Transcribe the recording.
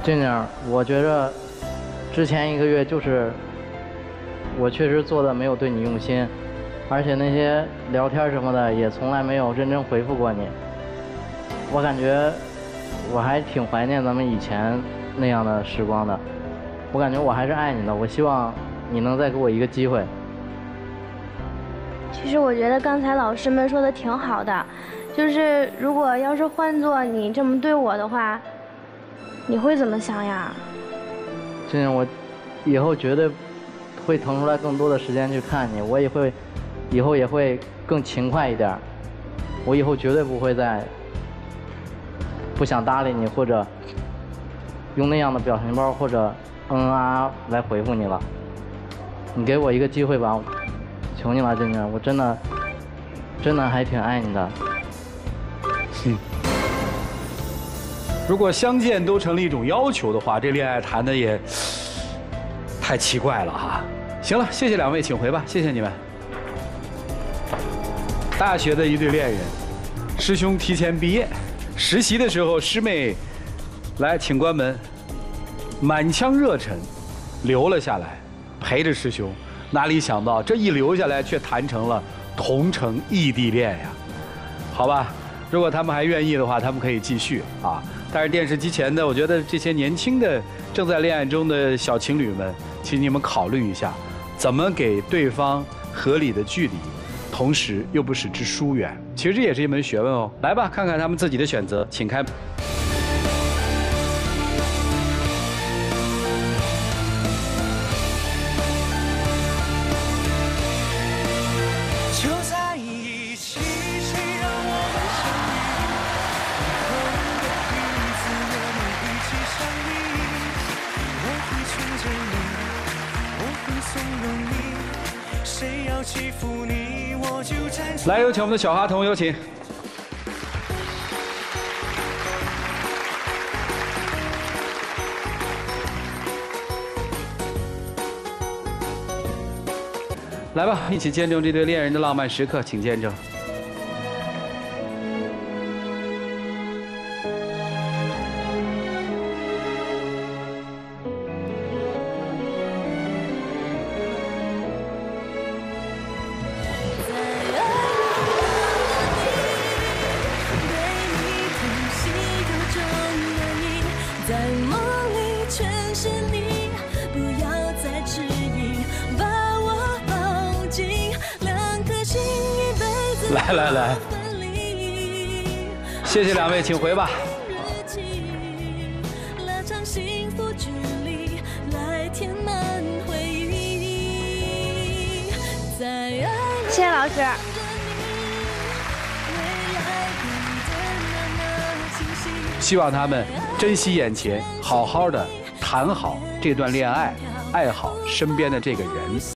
静静，我觉着之前1个月就是我确实做的没有对你用心，而且那些聊天什么的也从来没有认真回复过你。我感觉我还挺怀念咱们以前那样的时光的。我感觉我还是爱你的，我希望你能再给我一个机会。 其实我觉得刚才老师们说的挺好的，就是如果要是换做你这么对我的话，你会怎么想呀？ 静静，我以后绝对会腾出来更多的时间去看你，我也会以后也会更勤快一点。我以后绝对不会再不想搭理你，或者用那样的表情包或者来回复你了。你给我一个机会吧，求你了，静静，我真的还挺爱你的。 如果相见都成了一种要求的话，这恋爱谈的也太奇怪了哈。行了，谢谢2位，请回吧，谢谢你们。大学的一对恋人，师兄提前毕业，实习的时候师妹来请关门，满腔热忱留了下来，陪着师兄。哪里想到这一留下来，却谈成了同城异地恋呀？好吧，如果他们还愿意的话，他们可以继续啊。但是电视机前的，我觉得这些年轻的正在恋爱中的小情侣们，请你们考虑一下，怎么给对方合理的距离，同时又不使之疏远。其实这也是一门学问哦。来吧，看看他们自己的选择，请开。来，有请我们的小哈童，有请。来吧，一起见证这对恋人的浪漫时刻，请见证。来，谢谢2位，请回吧。 谢谢老师。 希望他们珍惜眼前，好好的谈好这段恋爱，爱好身边的这个人。